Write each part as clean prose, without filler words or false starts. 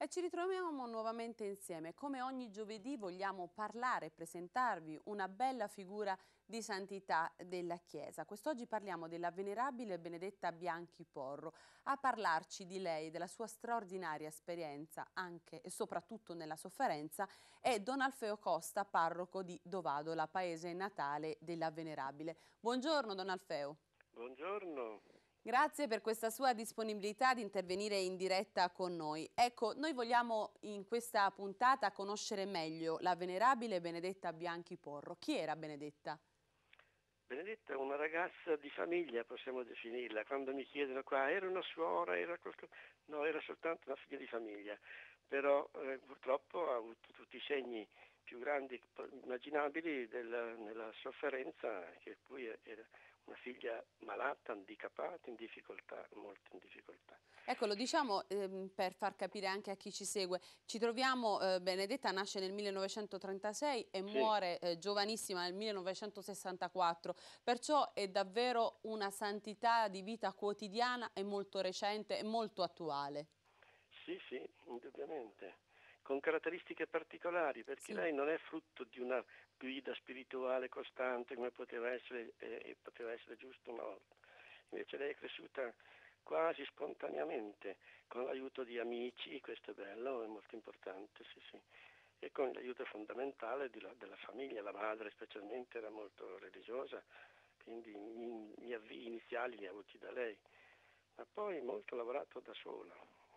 E ci ritroviamo nuovamente insieme. Come ogni giovedì vogliamo parlare e presentarvi una bella figura di santità della Chiesa. Quest'oggi parliamo della venerabile Benedetta Bianchi Porro. A parlarci di lei, della sua straordinaria esperienza anche e soprattutto nella sofferenza, è Don Alfeo Costa, parroco di Dovadola, paese natale della venerabile. Buongiorno Don Alfeo. Buongiorno. Grazie per questa sua disponibilità di intervenire in diretta con noi. Ecco, noi vogliamo in questa puntata conoscere meglio la venerabile Benedetta Bianchi Porro. Chi era Benedetta? Benedetta è una ragazza di famiglia, possiamo definirla. Quando mi chiedono qua, era una suora, era qualcosa... No, era soltanto una figlia di famiglia. Però purtroppo ha avuto tutti i segni più grandi immaginabili nella sofferenza, che poi era una figlia malata, handicapata, in difficoltà, molto in difficoltà. Ecco, lo diciamo per far capire anche a chi ci segue. Ci troviamo, Benedetta nasce nel 1936 e Sì. muore giovanissima nel 1964, perciò è davvero una santità di vita quotidiana e molto recente e molto attuale. Sì, sì, indubbiamente, con caratteristiche particolari, perché Sì. lei non è frutto di una guida spirituale costante come poteva essere giusto una volta. Invece lei è cresciuta quasi spontaneamente, con l'aiuto di amici, questo è bello, è molto importante, sì, sì, e con l'aiuto fondamentale della famiglia, la madre specialmente era molto religiosa, quindi gli avvii iniziali li ha avuti da lei, ma poi molto ha lavorato da sola.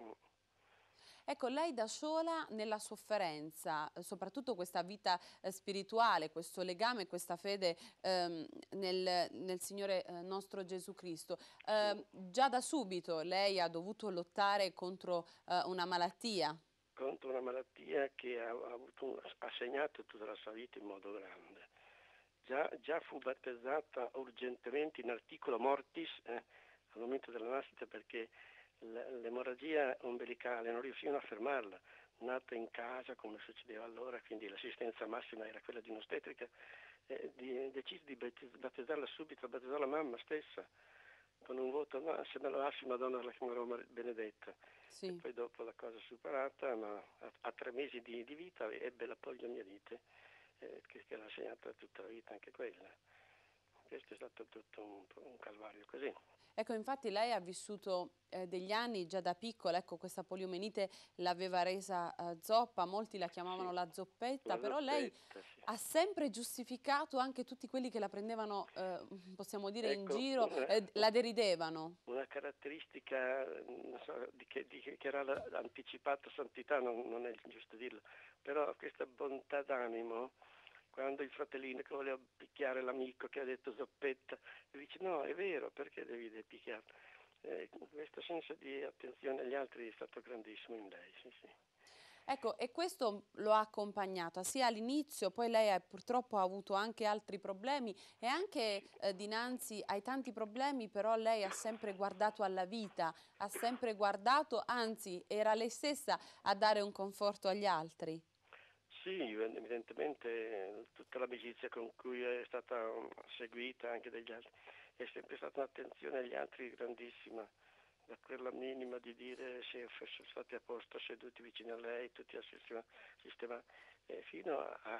Ecco, lei da sola nella sofferenza, soprattutto questa vita spirituale, questo legame, questa fede nel Signore nostro Gesù Cristo, Sì. già da subito lei ha dovuto lottare contro una malattia. Contro una malattia che ha segnato tutta la sua vita in modo grande. Già fu battezzata urgentemente in articolo mortis al momento della nascita, perché l'emorragia ombelicale non riuscivano a fermarla, nata in casa come succedeva allora, quindi l'assistenza massima era quella di un'ostetrica, decise di battezzarla subito, battezzò la mamma stessa con un voto, no, se me lo lasci Madonna la chiamerò Benedetta. E Sì. poi dopo la cosa superata, ma a 3 mesi di vita ebbe la poliomielite, che l'ha segnata tutta la vita anche quella. Questo è stato tutto un calvario così. Ecco, infatti lei ha vissuto degli anni già da piccola, ecco, questa poliomielite l'aveva resa zoppa, molti la chiamavano Sì, la zoppetta, la però lei zoppetta, sì. ha sempre giustificato anche tutti quelli che la prendevano, possiamo dire, in Ecco, giro, la deridevano. una caratteristica, non so, che era l'anticipata santità, non è giusto dirlo, però questa bontà d'animo, quando il fratellino che voleva picchiare l'amico che ha detto zoppetta, e dice no, è vero, perché devi picchiare? Questo senso di attenzione agli altri è stato grandissimo in lei, sì, sì. Ecco, e questo lo ha accompagnata sia all'inizio, poi lei purtroppo ha avuto anche altri problemi e anche Sì. dinanzi ai tanti problemi però lei ha sempre guardato alla vita, ha sempre guardato, anzi era lei stessa a dare un conforto agli altri. Sì, evidentemente tutta l'amicizia con cui è stata seguita anche dagli altri, è sempre stata un'attenzione agli altri grandissima, da quella minima di dire se fossero stati a posto seduti vicino a lei, tutti a sistema, fino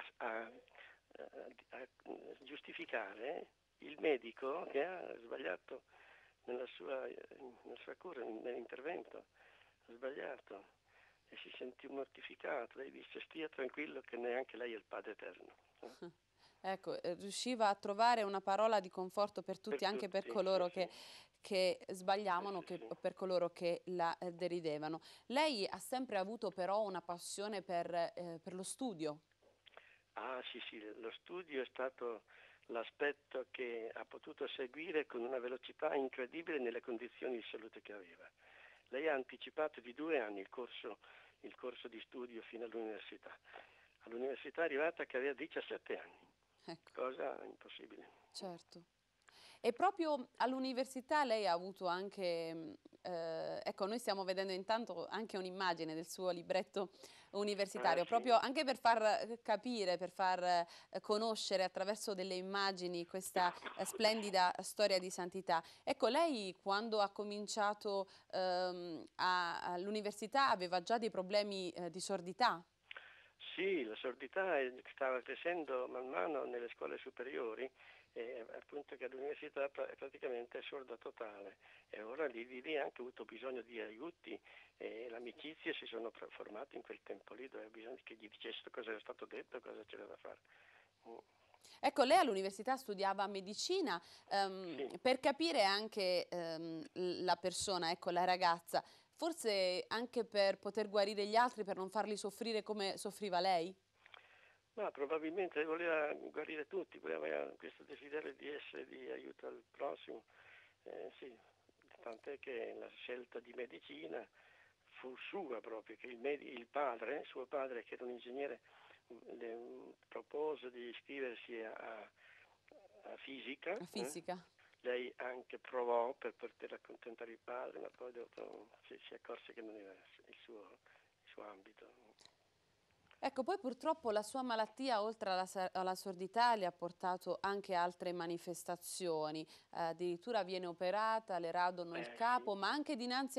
a giustificare il medico che ha sbagliato nella sua cura, nell'intervento, ha sbagliato e si sentì mortificato. Lei disse stia tranquillo che neanche lei è il Padre Eterno. Ecco, riusciva a trovare una parola di conforto per Per tutti, anche per tutti, sì, coloro sì, che sì, sbagliavano, sì, sì. per coloro che la deridevano. Lei ha sempre avuto però una passione per lo studio. Ah sì, sì, lo studio è stato l'aspetto che ha potuto seguire con una velocità incredibile nelle condizioni di salute che aveva. Lei ha anticipato di 2 anni il corso di studio fino all'università. All'università è arrivata che aveva 17 anni, Ecco, cosa impossibile. certo. E proprio all'università lei ha avuto anche, ecco, noi stiamo vedendo intanto anche un'immagine del suo libretto universitario, Sì. proprio anche per far capire, per far conoscere attraverso delle immagini questa splendida storia di santità. Ecco, lei quando ha cominciato all'università aveva già dei problemi di sordità? Sì, la sordità stava crescendo man mano nelle scuole superiori, appunto che all'università praticamente è sorda totale, e ora lì ha anche avuto bisogno di aiuti, e le amicizie si sono formate in quel tempo lì, dove bisogna che gli dicessero cosa era stato detto, cosa c'era da fare. Mm. Ecco, lei all'università studiava medicina, Sì. per capire anche la persona, ecco, la ragazza, forse anche per poter guarire gli altri, per non farli soffrire come soffriva lei? Ma probabilmente voleva guarire tutti, aveva questo desiderio di essere di aiuto al prossimo, sì, tant'è che la scelta di medicina fu sua proprio, che il padre, suo padre che era un ingegnere, propose di iscriversi a fisica, La fisica. lei anche provò per poter accontentare il padre, ma poi dopo si accorse che non era il suo ambito. Ecco, poi purtroppo la sua malattia, oltre alla sordità, le ha portato anche altre manifestazioni. Addirittura viene operata, le radono il Sì. capo, ma anche dinanzi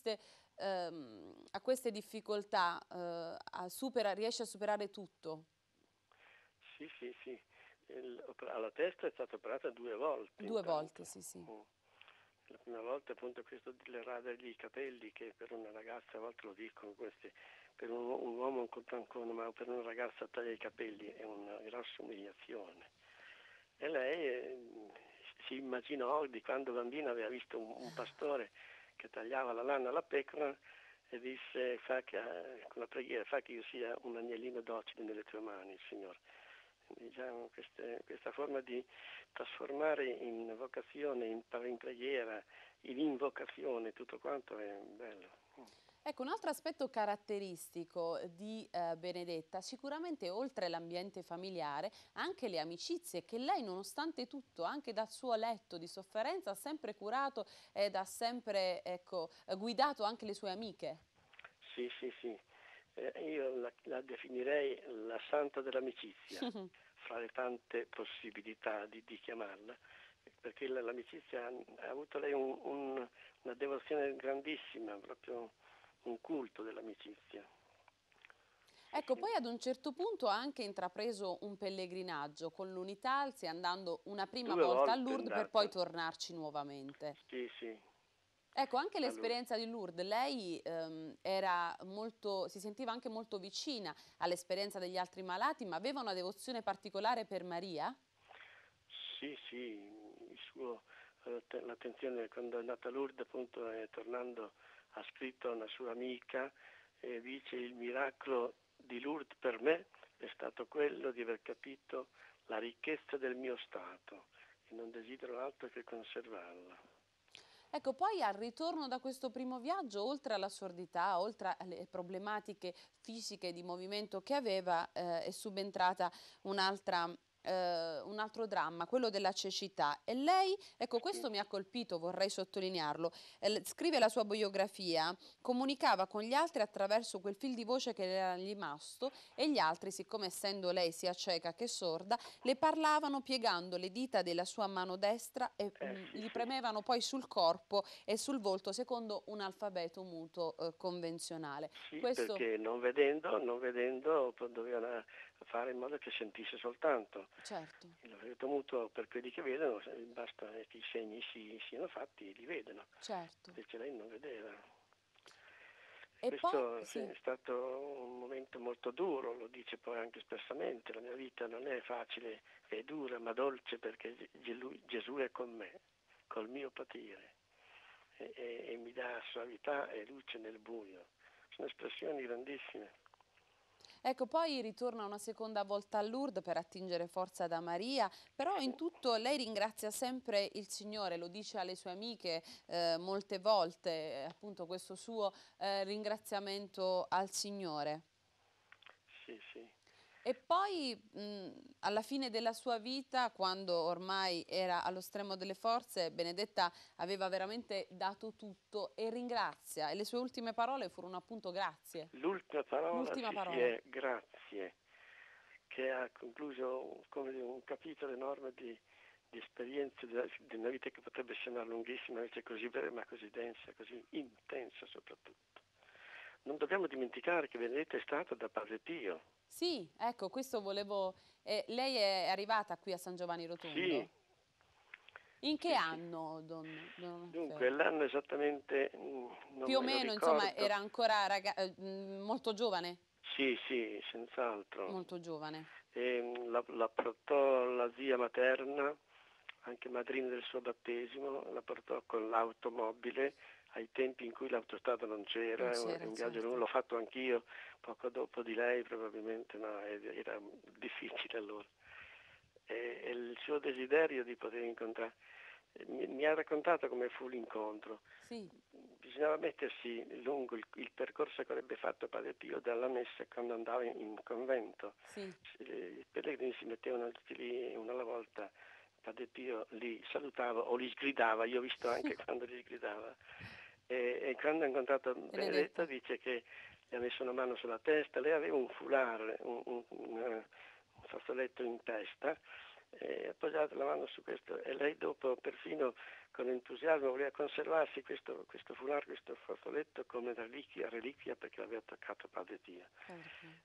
a queste difficoltà riesce a superare tutto. Sì, sì, sì. Alla testa è stata operata 2 volte Due volte, intanto. sì, sì. Mm. La prima volta appunto questo delle radergli i capelli, che per una ragazza, a volte lo dicono questi, per un uomo un contancone, ma per una ragazza tagliare i capelli è una grossa umiliazione. E lei si immaginò di quando bambina aveva visto un pastore che tagliava la lana alla pecora, e disse con la preghiera: fa che io sia un agnellino docile nelle tue mani, Signore. Diciamo, questa forma di trasformare in vocazione, in preghiera, in invocazione, tutto quanto è bello. Ecco, un altro aspetto caratteristico di Benedetta, sicuramente oltre l'ambiente familiare, anche le amicizie che lei, nonostante tutto, anche dal suo letto di sofferenza, ha sempre curato ed ha sempre, ecco, guidato anche le sue amiche. Sì, sì, sì. Io la definirei la santa dell'amicizia, fra le tante possibilità di chiamarla, perché l'amicizia ha avuto lei una devozione grandissima, proprio un culto dell'amicizia. Sì, Ecco, sì. poi ad un certo punto ha anche intrapreso un pellegrinaggio con l'Unitalsi, andando una prima 2 volte volta a è Lourdes per poi andata. tornarci nuovamente. Sì, sì. Ecco, anche Allora, l'esperienza di Lourdes, lei si sentiva anche molto vicina all'esperienza degli altri malati, ma aveva una devozione particolare per Maria? sì, sì, l'attenzione quando è andata a Lourdes, appunto, tornando, ha scritto a una sua amica e dice: il miracolo di Lourdes per me è stato quello di aver capito la ricchezza del mio stato e non desidero altro che conservarla. Ecco, poi al ritorno da questo primo viaggio, oltre alla sordità, oltre alle problematiche fisiche di movimento che aveva, è subentrata un altro dramma, quello della cecità. E lei, ecco, Sì, questo mi ha colpito, vorrei sottolinearlo. Scrive la sua biografia, comunicava con gli altri attraverso quel fil di voce che le era rimasto e gli altri, siccome essendo lei sia cieca che sorda, le parlavano piegando le dita della sua mano destra e sì, gli sì. premevano poi sul corpo e sul volto secondo un alfabeto muto convenzionale. Sì, Questo, perché non vedendo dovevano fare in modo che sentisse soltanto. certo, L'alfabeto muto, per quelli che vedono, basta che i segni siano fatti e li vedono, certo. invece lei non vedeva. E poi, Questo sì, sì. è stato un momento molto duro, lo dice poi anche espressamente: la mia vita non è facile, è dura ma dolce, perché Gesù è con me, col mio patire, e mi dà suavità e luce nel buio. Sono espressioni grandissime. Ecco, poi ritorna una seconda volta a Lourdes per attingere forza da Maria, però Sì, in tutto lei ringrazia sempre il Signore, lo dice alle sue amiche molte volte, appunto questo suo ringraziamento al Signore. sì, sì. E poi alla fine della sua vita, quando ormai era allo stremo delle forze, Benedetta aveva veramente dato tutto e ringrazia, e le sue ultime parole furono appunto grazie. L'ultima parola, L'ultima sì, sì, parola. è grazie, che ha concluso come dire, un capitolo enorme di esperienze di una vita che potrebbe sembrare lunghissima, invece così breve, ma così densa, così intensa soprattutto. Non dobbiamo dimenticare che Benedetta è stata da Padre Pio. Sì, ecco, questo volevo... lei è arrivata qui a San Giovanni Sì, Rotondo? In che sì, sì. anno, don Dunque, Alfeo? l'anno esattamente non Più o me lo meno, insomma, ricordo. era ancora molto giovane? Sì, sì, senz'altro. Molto giovane. La portò la zia materna, anche madrina del suo battesimo, la portò con l'automobile ai tempi in cui l'autostrada non Non c'era, c'era, un viaggio lungo, certo. l'ho fatto anch'io poco dopo di lei, probabilmente no, era difficile allora. E il suo desiderio di poter incontrare, mi ha raccontato come fu l'incontro. Sì, Bisognava mettersi lungo il percorso che avrebbe fatto Padre Pio dalla messa quando andava in convento. sì. I pellegrini si mettevano tutti lì una alla volta, Padre Pio li salutava o li sgridava, io ho visto anche quando li sgridava. E quando ha incontrato Benedetta Benedetta. dice che gli ha messo una mano sulla testa, lei aveva un foulard, un fazzoletto in testa, appoggiato la mano su questo e lei dopo perfino con entusiasmo voleva conservarsi questo foulard, questo fazzoletto come reliquia perché l'aveva toccato Padre Pio. Padre Pio.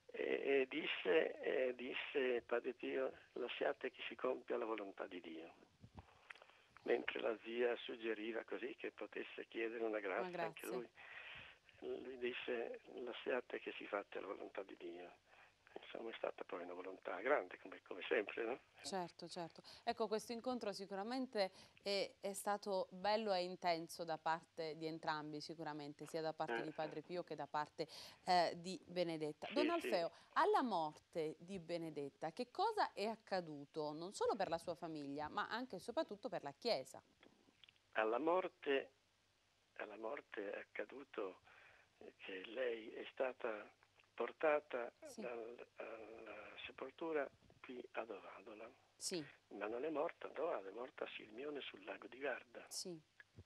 Disse Padre Pio, lasciate che si compia la volontà di Dio. Mentre la zia suggeriva così che potesse chiedere una Una grazia anche grazia. lui disse lasciate che si faccia la volontà di Dio. Insomma è stata poi una volontà grande come sempre, no? Certo, certo. Ecco, questo incontro sicuramente è stato bello e intenso da parte di entrambi, sicuramente, sia da parte di Padre Pio che da parte di Benedetta. Don Sì, sì. Alfeo, alla morte di Benedetta, che cosa è accaduto non solo per la sua famiglia, ma anche e soprattutto per la Chiesa? Alla morte, alla morte è accaduto che lei è stata portata Sì, alla sepoltura qui ad Ovadola, sì, ma non è morta ad Ovado, è morta a Silmione sul lago di Garda. sì,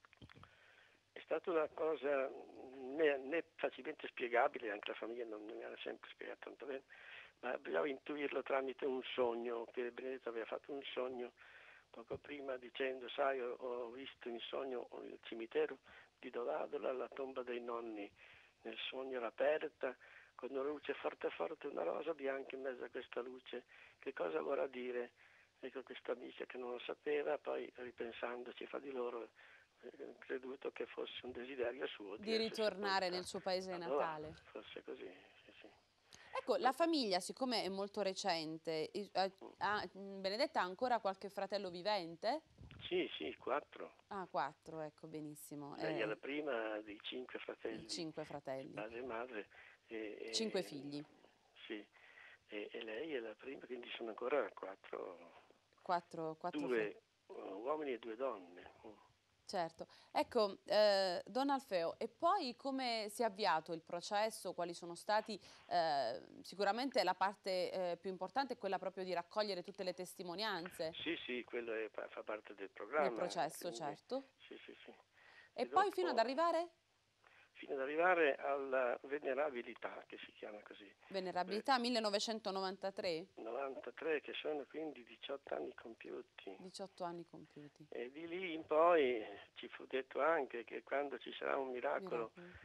È stata una cosa né facilmente spiegabile, anche la famiglia non mi ha sempre spiegato tanto bene, ma bisognava intuirlo tramite un sogno, che Benedetto aveva fatto un sogno poco prima dicendo, sai, ho visto in sogno il cimitero di Dovadola, la tomba dei nonni, nel sogno era aperta, con una luce forte forte, una rosa bianca in mezzo a questa luce, che cosa vorrà dire? Ecco, questa amica che non lo sapeva, poi ripensandoci fra di loro, creduto che fosse un desiderio suo di di essere ritornare sepolta nel suo paese ad Ovado, natale. fosse così, sì, sì. Ecco, la famiglia, siccome è molto recente, Benedetta ha ancora qualche fratello vivente? Sì, sì, 4. Ah, quattro, ecco, benissimo. Lei è la prima di 5 fratelli, 5 di fratelli, padre e madre, 5 e, figli, sì, e lei è la prima, quindi sono ancora 4, 4 fratelli. 2 uomini e 2 donne. Certo. Ecco, Don Alfeo, e poi come si è avviato il processo? Quali sono stati, sicuramente la parte più importante è quella proprio di raccogliere tutte le testimonianze Sì, sì, quello fa parte del nel programma, processo, quindi certo. sì, sì, sì. E E poi fino ad dopo, arrivare? fino ad arrivare alla venerabilità, che si chiama così. Venerabilità 1993, 93, che sono quindi 18 anni compiuti. 18 anni compiuti. E di lì in poi ci fu detto anche che quando ci sarà un miracolo Miracolo.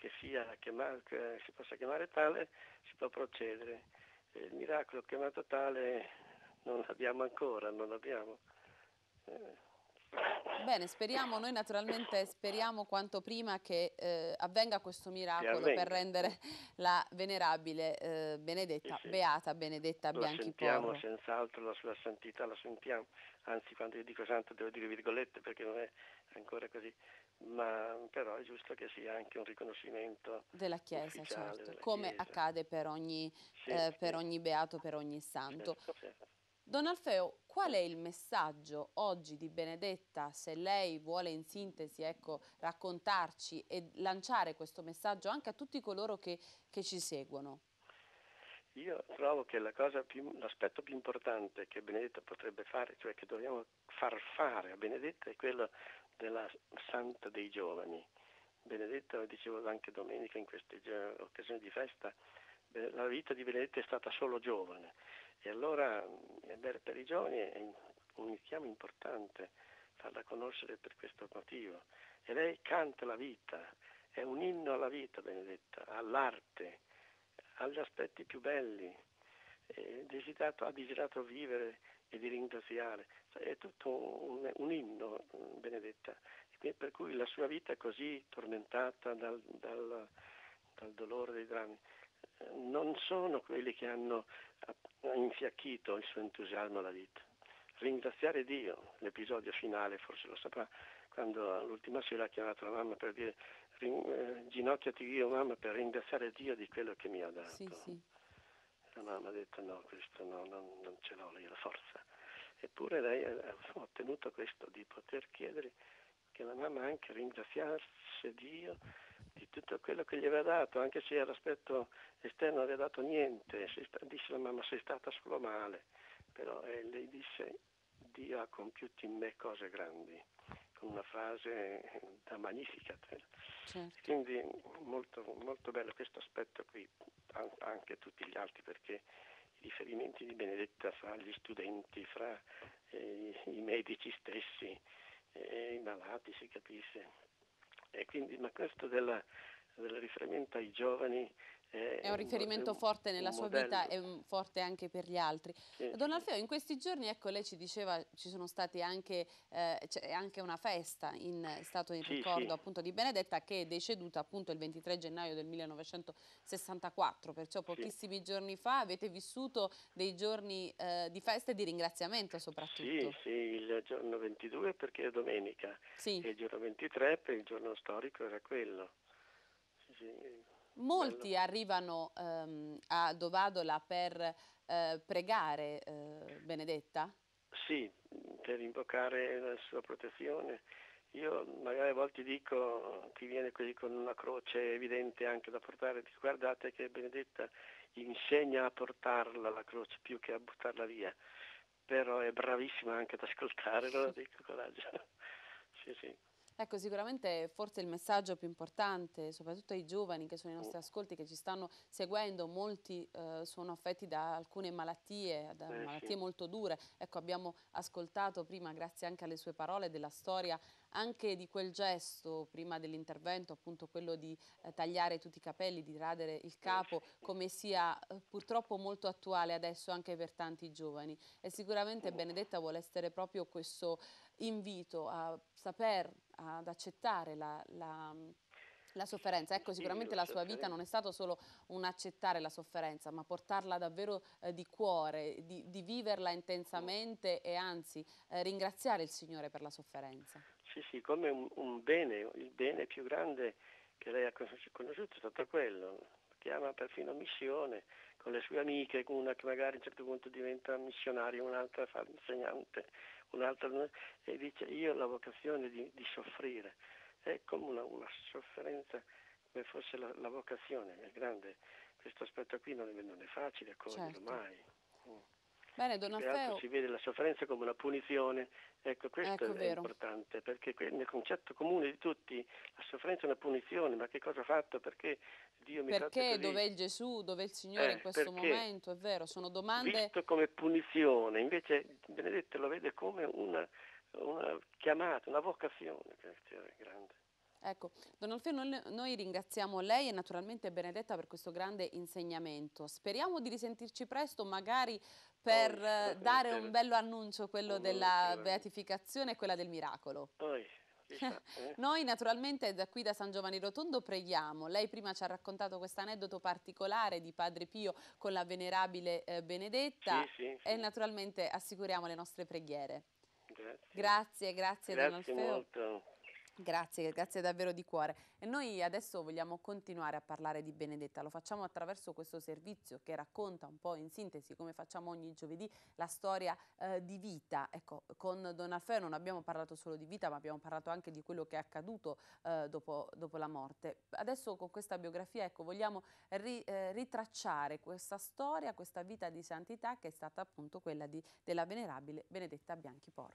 che si possa chiamare tale, si può procedere. E il miracolo chiamato tale non l'abbiamo ancora, non l'abbiamo. Eh, Bene, speriamo, noi naturalmente speriamo quanto prima che avvenga questo che miracolo per avvenga. rendere la venerabile Sì, Benedetta, sì. Beata Benedetta Lo sentiamo Bianchiporro. senz'altro, la sua santità la sentiamo, anzi quando io dico santo devo dire virgolette perché non è ancora così, ma però è giusto che sia anche un riconoscimento Della Chiesa, ufficiale certo, della come Chiesa. accade Sì, per sì, ogni beato, per ogni santo. certo, certo. Don Alfeo, qual è il messaggio oggi di Benedetta, se lei vuole in sintesi, ecco, raccontarci e lanciare questo messaggio anche a tutti coloro che ci seguono? Io trovo che l'aspetto più importante che Benedetta potrebbe fare, cioè che dobbiamo far fare a Benedetta, è quello della Santa dei Giovani. Benedetta, lo dicevo anche domenica in queste occasioni di festa, la vita di Benedetta è stata solo giovane e allora per i giovani è un richiamo importante farla conoscere per questo motivo. E lei canta la vita, è un inno alla vita Benedetta, all'arte, agli aspetti più belli, ha desiderato vivere e di ringraziare. È tutto un inno Benedetta, per cui la sua vita è così tormentata dal dolore dei drammi. Non sono quelli che hanno infiacchito il suo entusiasmo alla vita. Ringraziare Dio, l'episodio finale forse lo saprà, quando l'ultima sera ha chiamato la mamma per dire ginocchiati io mamma per ringraziare Dio di quello che mi ha dato. Sì, sì. La mamma ha detto no, questo no, non ce l'ho io la forza. Eppure lei ha ottenuto questo, di poter chiedere che la mamma anche ringraziasse Dio di tutto quello che gli aveva dato, anche se all'aspetto esterno non aveva dato niente. Disse la mamma sei stata solo male, però lei disse Dio ha compiuto in me cose grandi, con una frase da Magnificat. Certo. Quindi molto, molto bello questo aspetto qui, anche tutti gli altri, perché i riferimenti di Benedetta fra gli studenti, fra i medici stessi, i malati, si capisce. E quindi, ma questo del riferimento ai giovani È un riferimento forte nella un sua vita modello. e forte anche per gli altri. Sì, Don sì. Alfeo, in questi giorni, ecco, lei ci diceva, ci sono stati anche, c'è anche una festa, è stato in Sì, sì. ricordo appunto di Benedetta, che è deceduta appunto il 23 gennaio del 1964, perciò Sì. pochissimi giorni fa. Avete vissuto dei giorni di festa e di ringraziamento Sì, soprattutto. sì, il giorno 22 perché è domenica Sì. e il giorno 23 per il giorno storico era quello. Sì, sì, bello. Molti arrivano a Dovadola per pregare Benedetta? Sì, per invocare la sua protezione. Io magari a volte dico, chi viene così con una croce evidente anche da portare, dico, guardate che Benedetta insegna a portarla la croce più che a buttarla via, però è bravissima anche ad ascoltare, allora dico coraggio. Sì, sì. Ecco, sicuramente forse il messaggio più importante, soprattutto ai giovani che sono i nostri ascolti, che ci stanno seguendo, molti sono affetti da alcune malattie, da Sì. malattie molto dure. Ecco, abbiamo ascoltato prima, grazie anche alle sue parole, della storia anche di quel gesto prima dell'intervento, appunto quello di tagliare tutti i capelli, di radere il capo, Sì. come sia purtroppo molto attuale adesso anche per tanti giovani. E sicuramente Benedetta vuole essere proprio questo invito a ad accettare la sofferenza. Ecco, Sì, sicuramente la la sua vita non sofferenza. è stato solo un accettare la sofferenza, ma portarla davvero di cuore, di viverla intensamente e anzi ringraziare il Signore per la sofferenza. Sì, sì, come un bene, il bene più grande che lei ha conosciuto è stato quello. Lo chiama perfino missione, con le sue amiche, una che magari a un certo punto diventa missionaria, un'altra fa l'insegnante, un'altra e dice io ho la vocazione di soffrire. È come una sofferenza, come fosse la vocazione, è grande. Questo aspetto qui non è facile coglierlo Certo. mai. Mm. Bene, Più Don che altro Alfeo, si vede la sofferenza come una punizione, ecco questo ecco è vero. importante, perché nel concetto comune di tutti la sofferenza è una punizione, ma che cosa ho fatto? Perché Dio mi tratta Perché? così? Dov'è il Gesù? Dov'è il Signore in questo Perché? momento? È vero, sono domande. Visto come punizione, invece Benedetto lo vede come una chiamata, una vocazione, che è grande. Ecco, Don Alfeo, noi ringraziamo lei e naturalmente Benedetta per questo grande insegnamento. Speriamo di risentirci presto, magari per Poi, dare un per bello annuncio, quello della sicuramente. beatificazione e quella del miracolo. Poi, chissà, eh? Noi naturalmente da qui da San Giovanni Rotondo preghiamo. Lei prima ci ha raccontato questo aneddoto particolare di Padre Pio con la venerabile Sì, Benedetta sì, e sì, naturalmente assicuriamo le nostre preghiere. grazie. Grazie, grazie Don Grazie Alfeo. molto. Grazie, grazie davvero di cuore. E noi adesso vogliamo continuare a parlare di Benedetta. Lo facciamo attraverso questo servizio che racconta un po' in sintesi, come facciamo ogni giovedì, la storia di vita. Ecco, con Don Alfeo non abbiamo parlato solo di vita, ma abbiamo parlato anche di quello che è accaduto dopo la morte. Adesso con questa biografia, ecco, vogliamo ritracciare questa storia, questa vita di santità che è stata appunto quella della venerabile Benedetta Bianchi Porro.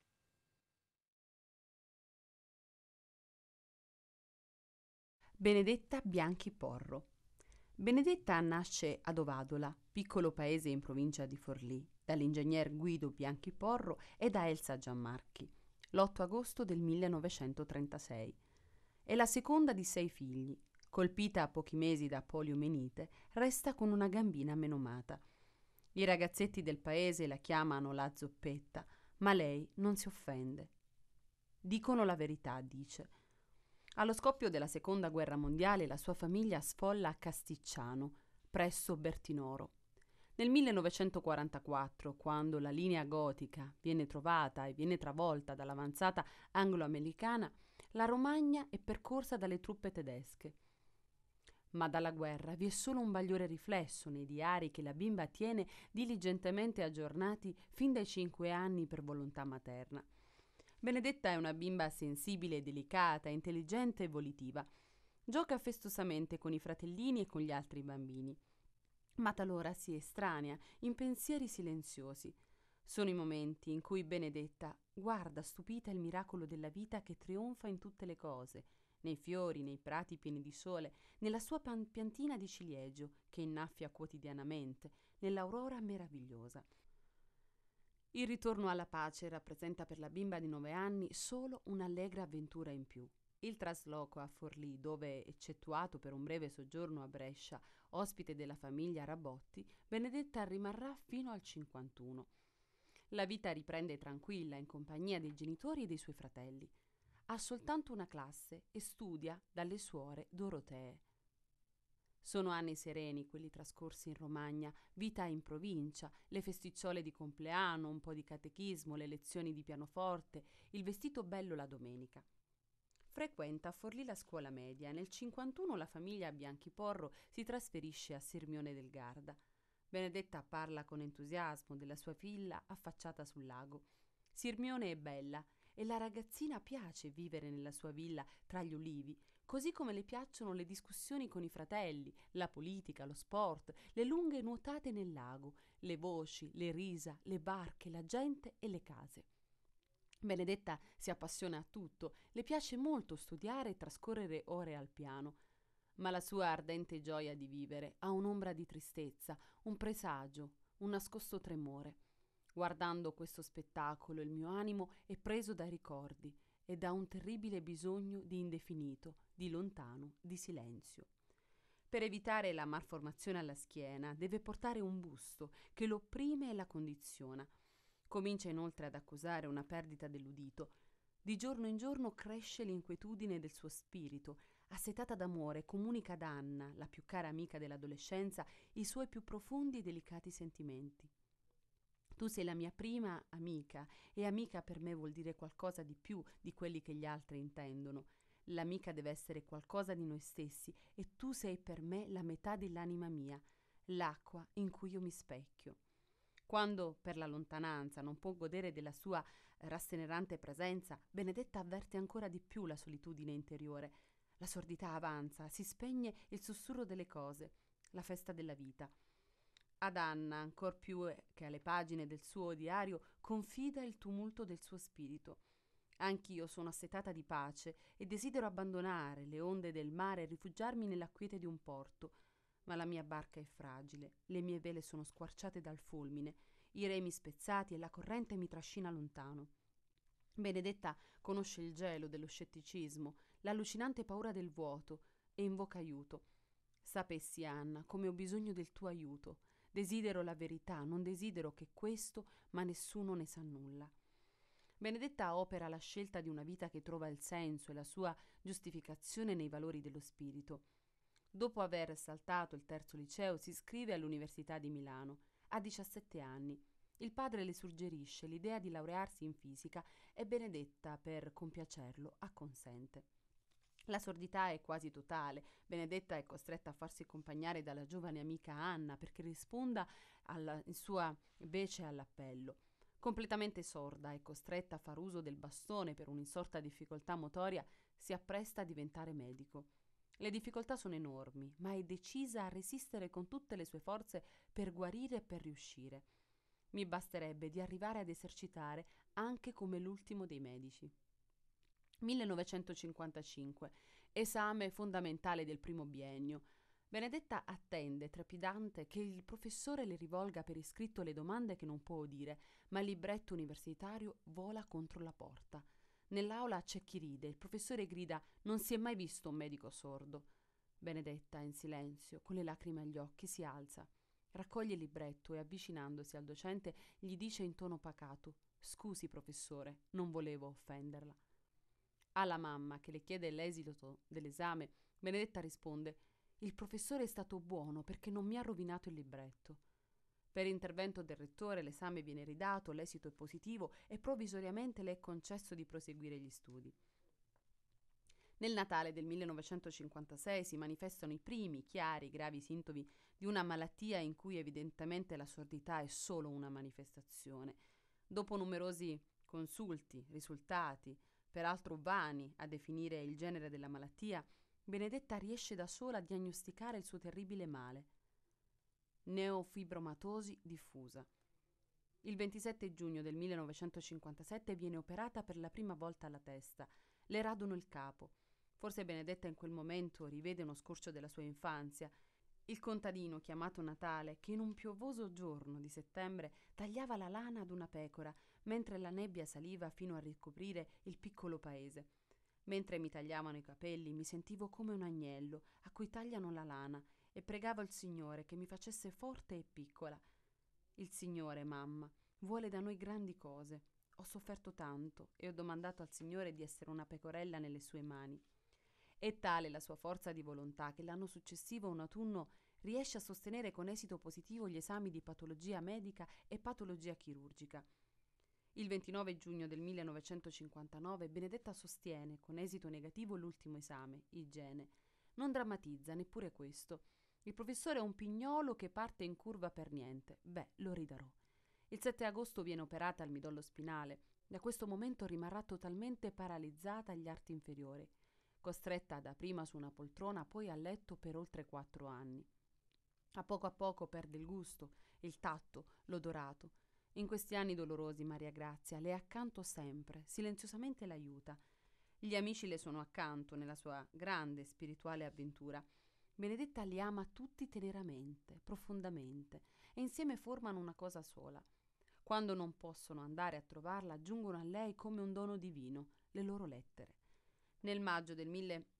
Benedetta Bianchi Porro. Benedetta nasce ad Ovadola, piccolo paese in provincia di Forlì, dall'ingegner Guido Bianchi Porro e da Elsa Giammarchi, l'8 agosto del 1936. È la seconda di 6 figli. Colpita a pochi mesi da poliomielite, resta con una gambina menomata. I ragazzetti del paese la chiamano la zoppetta, ma lei non si offende. Dicono la verità, dice. Allo scoppio della Seconda Guerra Mondiale la sua famiglia sfolla a Casticciano, presso Bertinoro. Nel 1944, quando la linea gotica viene trovata e viene travolta dall'avanzata anglo-americana, la Romagna è percorsa dalle truppe tedesche. Ma dalla guerra vi è solo un bagliore riflesso nei diari che la bimba tiene diligentemente aggiornati fin dai 5 anni per volontà materna. Benedetta è una bimba sensibile e delicata, intelligente e volitiva. Gioca festosamente con i fratellini e con gli altri bambini, ma talora si estranea in pensieri silenziosi. Sono i momenti in cui Benedetta guarda stupita il miracolo della vita che trionfa in tutte le cose, nei fiori, nei prati pieni di sole, nella sua piantina di ciliegio che innaffia quotidianamente, nell'aurora meravigliosa. Il ritorno alla pace rappresenta per la bimba di 9 anni solo un'allegra avventura in più. Il trasloco a Forlì, dove, eccettuato per un breve soggiorno a Brescia, ospite della famiglia Rabotti, Benedetta rimarrà fino al 51. La vita riprende tranquilla in compagnia dei genitori e dei suoi fratelli. Ha soltanto una classe e studia dalle suore Dorotee. Sono anni sereni quelli trascorsi in Romagna, vita in provincia, le festicciole di compleanno, un po' di catechismo, le lezioni di pianoforte, il vestito bello la domenica. Frequenta a Forlì la scuola media e nel 51 la famiglia Bianchi Porro si trasferisce a Sirmione del Garda. Benedetta parla con entusiasmo della sua villa affacciata sul lago. Sirmione è bella e la ragazzina piace vivere nella sua villa tra gli ulivi, così come le piacciono le discussioni con i fratelli, la politica, lo sport, le lunghe nuotate nel lago, le voci, le risa, le barche, la gente e le case. Benedetta si appassiona a tutto, le piace molto studiare e trascorrere ore al piano, ma la sua ardente gioia di vivere ha un'ombra di tristezza, un presagio, un nascosto tremore. Guardando questo spettacolo il mio animo è preso dai ricordi e da un terribile bisogno di indefinito, di lontano, di silenzio. Per evitare la malformazione alla schiena deve portare un busto che lo opprime e la condiziona. Comincia inoltre ad accusare una perdita dell'udito. Di giorno in giorno cresce l'inquietudine del suo spirito. Assetata d'amore, comunica ad Anna, la più cara amica dell'adolescenza, i suoi più profondi e delicati sentimenti. Tu sei la mia prima amica e amica per me vuol dire qualcosa di più di quelli che gli altri intendono. L'amica deve essere qualcosa di noi stessi e tu sei per me la metà dell'anima mia, l'acqua in cui io mi specchio. Quando per la lontananza non può godere della sua rassenerante presenza, Benedetta avverte ancora di più la solitudine interiore. La sordità avanza, si spegne il sussurro delle cose, la festa della vita. Ad Anna, ancor più che alle pagine del suo diario, confida il tumulto del suo spirito. Anch'io sono assetata di pace e desidero abbandonare le onde del mare e rifugiarmi nella quiete di un porto. Ma la mia barca è fragile, le mie vele sono squarciate dal fulmine, i remi spezzati e la corrente mi trascina lontano. Benedetta conosce il gelo dello scetticismo, l'allucinante paura del vuoto e invoca aiuto. Sapessi, Anna, come ho bisogno del tuo aiuto. Desidero la verità, non desidero che questo, ma nessuno ne sa nulla. Benedetta opera la scelta di una vita che trova il senso e la sua giustificazione nei valori dello spirito. Dopo aver saltato il terzo liceo si iscrive all'Università di Milano. Ha 17 anni. Il padre le suggerisce l'idea di laurearsi in fisica e Benedetta, per compiacerlo, acconsente. La sordità è quasi totale. Benedetta è costretta a farsi accompagnare dalla giovane amica Anna perché risponda in sua vece all'appello. Completamente sorda e costretta a far uso del bastone per un'insorta difficoltà motoria, si appresta a diventare medico. Le difficoltà sono enormi, ma è decisa a resistere con tutte le sue forze per guarire e per riuscire. Mi basterebbe di arrivare ad esercitare anche come l'ultimo dei medici. 1955, esame fondamentale del primo biennio. Benedetta attende, trepidante, che il professore le rivolga per iscritto le domande che non può udire, ma il libretto universitario vola contro la porta. Nell'aula c'è chi ride, il professore grida: «Non si è mai visto un medico sordo». Benedetta, in silenzio, con le lacrime agli occhi, si alza, raccoglie il libretto e, avvicinandosi al docente, gli dice in tono pacato: «Scusi, professore, non volevo offenderla». Alla mamma, che le chiede l'esito dell'esame, Benedetta risponde: «Il professore è stato buono perché non mi ha rovinato il libretto». Per intervento del rettore l'esame viene ridato, l'esito è positivo e provvisoriamente le è concesso di proseguire gli studi. Nel Natale del 1956 si manifestano i primi chiari, gravi sintomi di una malattia in cui evidentemente la sordità è solo una manifestazione. Dopo numerosi consulti, risultati, peraltro vani a definire il genere della malattia, Benedetta riesce da sola a diagnosticare il suo terribile male: neofibromatosi diffusa. Il 27 giugno del 1957 viene operata per la prima volta alla testa. Le radono il capo. Forse Benedetta in quel momento rivede uno scorcio della sua infanzia. Il contadino, chiamato Natale, che in un piovoso giorno di settembre tagliava la lana ad una pecora, mentre la nebbia saliva fino a ricoprire il piccolo paese. Mentre mi tagliavano i capelli, mi sentivo come un agnello a cui tagliano la lana e pregavo il Signore che mi facesse forte e piccola. Il Signore, mamma, vuole da noi grandi cose. Ho sofferto tanto e ho domandato al Signore di essere una pecorella nelle sue mani. È tale la sua forza di volontà che l'anno successivo, un autunno, riesce a sostenere con esito positivo gli esami di patologia medica e patologia chirurgica. Il 29 giugno del 1959 Benedetta sostiene con esito negativo l'ultimo esame, igiene. Non drammatizza neppure questo. Il professore è un pignolo che parte in curva per niente. Beh, lo ridarò. Il 7 agosto viene operata al midollo spinale. Da questo momento rimarrà totalmente paralizzata agli arti inferiori, costretta dapprima su una poltrona, poi a letto per oltre 4 anni. A poco perde il gusto, il tatto, l'odorato. In questi anni dolorosi Maria Grazia le è accanto sempre, silenziosamente l'aiuta. Gli amici le sono accanto nella sua grande spirituale avventura. Benedetta li ama tutti teneramente, profondamente, e insieme formano una cosa sola. Quando non possono andare a trovarla, giungono a lei come un dono divino, le loro lettere. Nel maggio del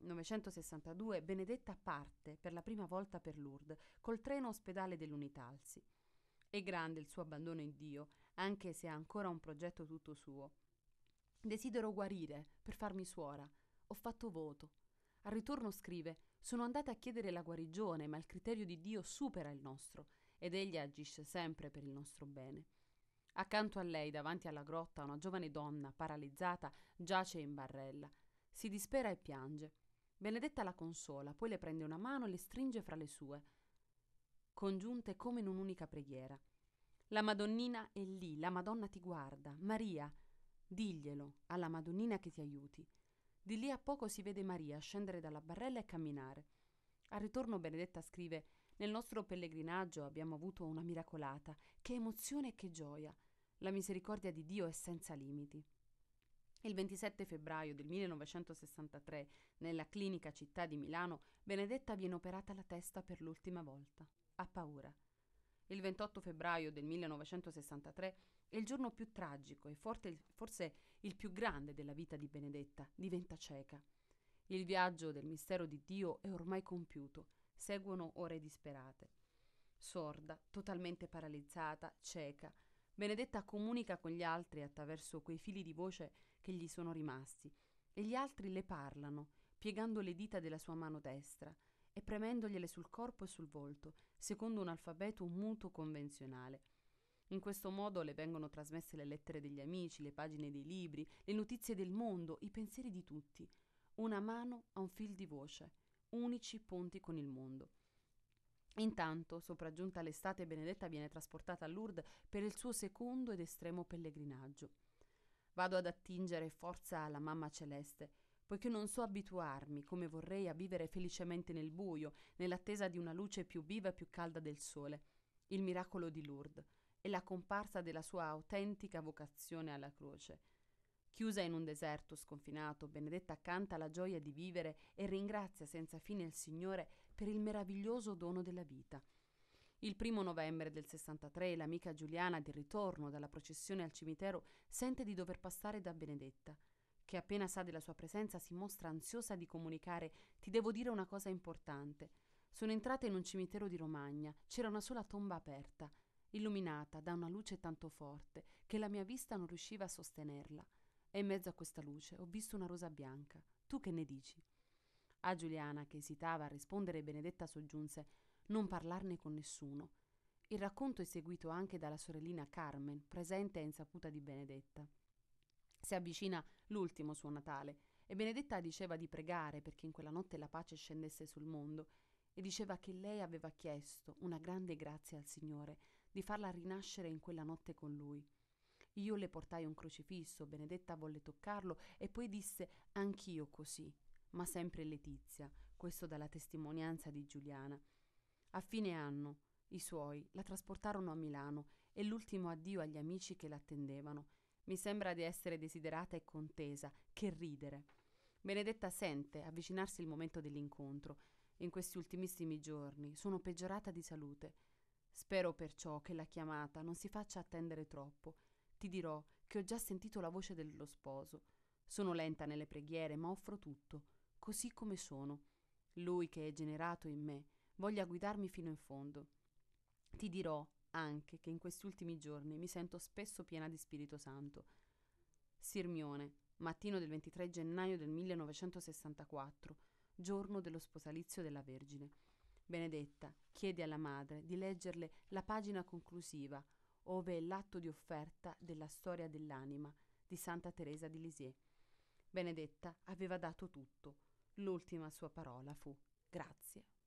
1962 Benedetta parte per la prima volta per Lourdes col treno ospedale dell'Unitalsi. È grande il suo abbandono in Dio, anche se ha ancora un progetto tutto suo. Desidero guarire per farmi suora. Ho fatto voto. Al ritorno scrive: sono andata a chiedere la guarigione, ma il criterio di Dio supera il nostro ed egli agisce sempre per il nostro bene. Accanto a lei, davanti alla grotta, una giovane donna paralizzata giace in barella. Si dispera e piange. Benedetta la consola, poi le prende una mano e le stringe fra le sue, congiunte come in un'unica preghiera. La Madonnina è lì, la Madonna ti guarda. Maria, diglielo alla Madonnina che ti aiuti. Di lì a poco si vede Maria scendere dalla barella e camminare. Al ritorno Benedetta scrive: nel nostro pellegrinaggio abbiamo avuto una miracolata. Che emozione e che gioia! La misericordia di Dio è senza limiti. Il 27 febbraio del 1963, nella clinica Città di Milano, Benedetta viene operata alla testa per l'ultima volta. Ha paura. Il 28 febbraio del 1963 è il giorno più tragico e forse il più grande della vita di Benedetta. Diventa cieca. Il viaggio del mistero di Dio è ormai compiuto. Seguono ore disperate. Sorda, totalmente paralizzata, cieca, Benedetta comunica con gli altri attraverso quei fili di voce che gli sono rimasti, e gli altri le parlano, piegando le dita della sua mano destra e premendogliele sul corpo e sul volto, secondo un alfabeto muto convenzionale. In questo modo le vengono trasmesse le lettere degli amici, le pagine dei libri, le notizie del mondo, i pensieri di tutti. Una mano a un fil di voce, unici ponti con il mondo. Intanto, sopraggiunta l'estate, Benedetta viene trasportata a Lourdes per il suo secondo ed estremo pellegrinaggio. Vado ad attingere forza alla mamma celeste, poiché non so abituarmi, come vorrei, a vivere felicemente nel buio, nell'attesa di una luce più viva e più calda del sole. Il miracolo di Lourdes e la comparsa della sua autentica vocazione alla croce. Chiusa in un deserto sconfinato, Benedetta canta la gioia di vivere e ringrazia senza fine il Signore per il meraviglioso dono della vita. Il 1° novembre del 63 l'amica Giuliana, di ritorno dalla processione al cimitero, sente di dover passare da Benedetta, che appena sa della sua presenza si mostra ansiosa di comunicare: «Ti devo dire una cosa importante. Sono entrata in un cimitero di Romagna, c'era una sola tomba aperta, illuminata da una luce tanto forte che la mia vista non riusciva a sostenerla. E in mezzo a questa luce ho visto una rosa bianca. Tu che ne dici?» A Giuliana, che esitava a rispondere, Benedetta soggiunse: «Non parlarne con nessuno». Il racconto è seguito anche dalla sorellina Carmen, presente a insaputa di Benedetta. Si avvicina l'ultimo suo Natale e Benedetta diceva di pregare perché in quella notte la pace scendesse sul mondo, e diceva che lei aveva chiesto una grande grazia al Signore di farla rinascere in quella notte con lui. Io le portai un crocifisso, Benedetta volle toccarlo e poi disse: «Anch'io così», ma sempre Letizia, questo dalla testimonianza di Giuliana. A fine anno i suoi la trasportarono a Milano e l'ultimo addio agli amici che l'attendevano. Mi sembra di essere desiderata e contesa, che ridere. Benedetta sente avvicinarsi il momento dell'incontro. In questi ultimissimi giorni sono peggiorata di salute. Spero perciò che la chiamata non si faccia attendere troppo. Ti dirò che ho già sentito la voce dello sposo. Sono lenta nelle preghiere, ma offro tutto, così come sono. Lui, che è generato in me, voglia guidarmi fino in fondo. Ti dirò anche che in questi ultimi giorni mi sento spesso piena di Spirito Santo. Sirmione, mattino del 23 gennaio del 1964, giorno dello sposalizio della Vergine. Benedetta chiede alla madre di leggerle la pagina conclusiva, ove è l'atto di offerta della storia dell'anima di Santa Teresa di Lisieux. Benedetta aveva dato tutto. L'ultima sua parola fu: «Grazie».